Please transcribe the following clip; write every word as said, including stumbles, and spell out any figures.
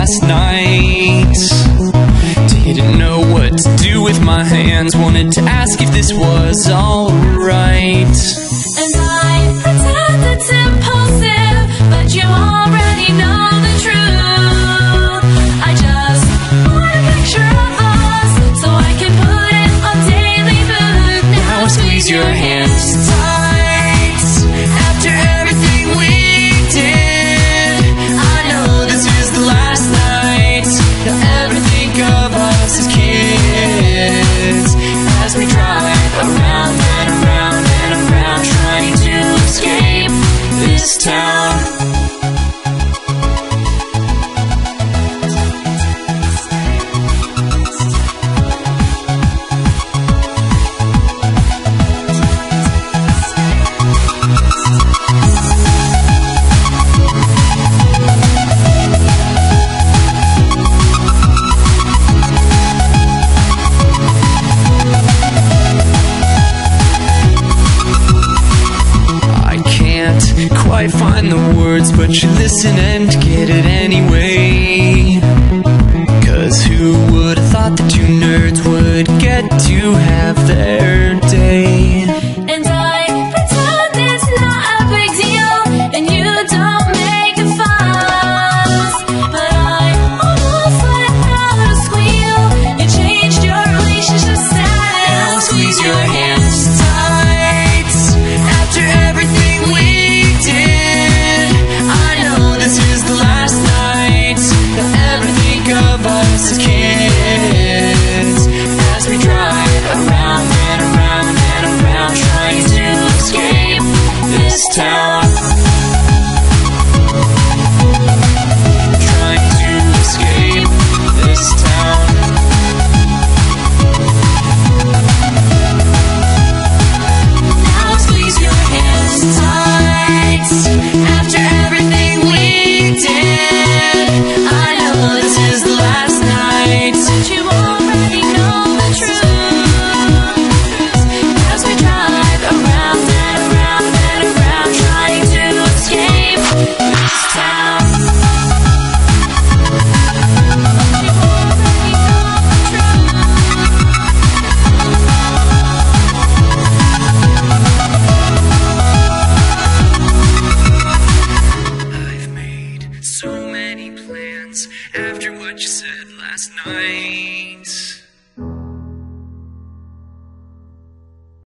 last night. Didn't know what to do with my hands, wanted to ask if this was alright. And I pretend it's impulsive, but you already know the truth. I just want a picture of us, so I can put it on daily food. Now Now squeeze your hands tight. After everything we did, I know this is the last night. Don't ever think of us as kids, as we drive around and around and around, trying to escape this town. Quite find the words, but you listen and get it anyway. Cause who would have thought that two nerds would get to have their day? And I pretend it's not a big deal, and you don't make a fuss. But I almost let out a squeal. You changed your relationship status. Now squeeze your hands tight. After everything we did, I know this is the last night. Don't ever think of us as kids, as we drive around and around and around, trying to escape this town. Trying to escape this town. Now squeeze your hands tight. After everything we did, I know this is the last night. But you already know the truth, As we drive around and around and around, trying to escape this town. you already know the I've made so many plans after what you said last night.